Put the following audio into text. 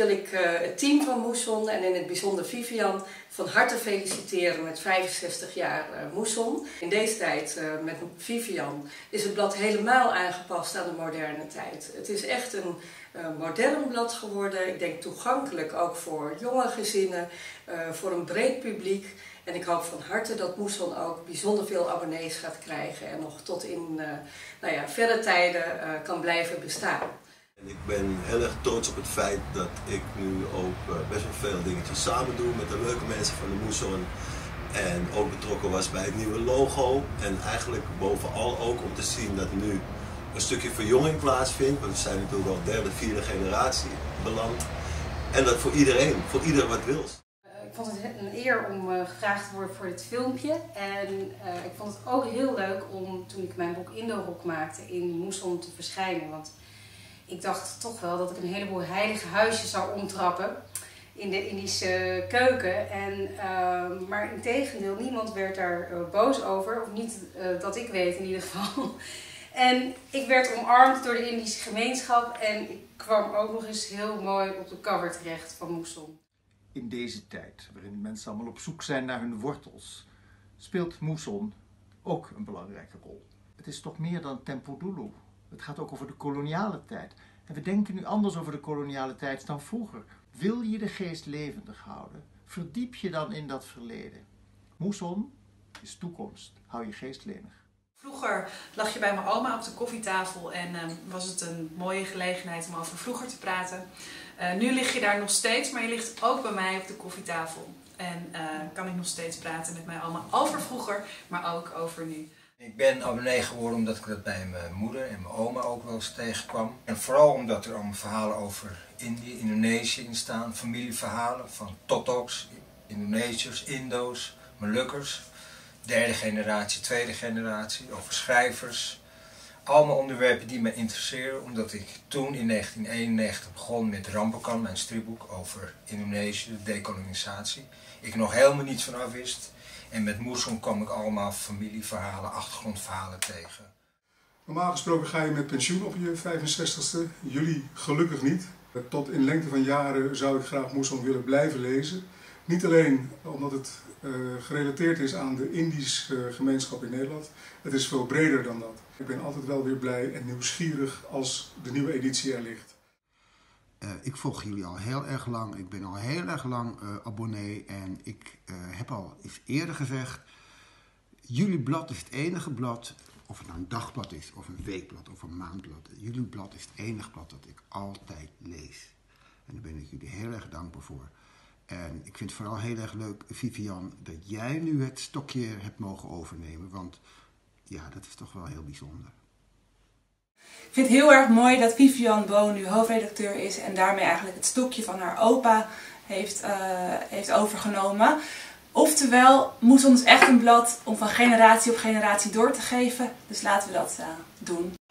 wil ik het team van Moesson en in het bijzonder Vivian van harte feliciteren met 65 jaar Moesson. In deze tijd met Vivian is het blad helemaal aangepast aan de moderne tijd. Het is echt een modern blad geworden. Ik denk toegankelijk ook voor jonge gezinnen, voor een breed publiek. En ik hoop van harte dat Moesson ook bijzonder veel abonnees gaat krijgen en nog tot in verre tijden kan blijven bestaan. Ik ben heel erg trots op het feit dat ik nu ook best wel veel dingetjes samen doe met de leuke mensen van de Moesson. En ook betrokken was bij het nieuwe logo. En eigenlijk bovenal ook om te zien dat nu een stukje verjonging plaatsvindt. Want we zijn natuurlijk al derde, vierde generatie beland. En dat voor ieder wat wil. Ik vond het een eer om gevraagd te worden voor dit filmpje. En ik vond het ook heel leuk om, toen ik mijn boek Indorok maakte, in Moesson te verschijnen. Want ik dacht toch wel dat ik een heleboel heilige huisjes zou omtrappen in de Indische keuken. Maar integendeel, niemand werd daar boos over. Of niet dat ik weet in ieder geval. En ik werd omarmd door de Indische gemeenschap. En ik kwam ook nog eens heel mooi op de cover terecht van Moesson. In deze tijd, waarin mensen allemaal op zoek zijn naar hun wortels, speelt Moesson ook een belangrijke rol. Het is toch meer dan Tempo Dulu. Het gaat ook over de koloniale tijd. En we denken nu anders over de koloniale tijd dan vroeger. Wil je de geest levendig houden? Verdiep je dan in dat verleden. Moesson is toekomst. Hou je geest lenig. Vroeger lag je bij mijn oma op de koffietafel en was het een mooie gelegenheid om over vroeger te praten. Nu lig je daar nog steeds, maar je ligt ook bij mij op de koffietafel. En kan ik nog steeds praten met mijn oma over vroeger, maar ook over nu. Ik ben abonnee geworden omdat ik dat bij mijn moeder en mijn oma ook wel eens tegenkwam. En vooral omdat er allemaal verhalen over Indië, Indonesië in staan. Familieverhalen van Totoks, Indonesiërs, Indo's, Molukkers. Derde generatie, tweede generatie, over schrijvers. Allemaal onderwerpen die me interesseren, omdat ik toen in 1991 begon met Rampokan, mijn stripboek over Indonesië, de dekolonisatie. Ik nog helemaal niets van af wist. En met Moesson kwam ik allemaal familieverhalen, achtergrondverhalen tegen. Normaal gesproken ga je met pensioen op je 65ste. Jullie gelukkig niet. Tot in lengte van jaren zou ik graag Moesson willen blijven lezen. Niet alleen omdat het gerelateerd is aan de Indische gemeenschap in Nederland. Het is veel breder dan dat. Ik ben altijd wel weer blij en nieuwsgierig als de nieuwe editie er ligt. Ik volg jullie al heel erg lang. Ik ben al heel erg lang abonnee. En ik heb al eens eerder gezegd, jullie blad is het enige blad, of het nou een dagblad is, of een weekblad, of een maandblad. Jullie blad is het enige blad dat ik altijd lees. En daar ben ik jullie heel erg dankbaar voor. En ik vind het vooral heel erg leuk, Vivian, dat jij nu het stokje hebt mogen overnemen. Want ja, dat is toch wel heel bijzonder. Ik vind het heel erg mooi dat Vivian Boon nu hoofdredacteur is en daarmee eigenlijk het stokje van haar opa heeft overgenomen. Oftewel, Moesson is echt een blad om van generatie op generatie door te geven. Dus laten we dat doen.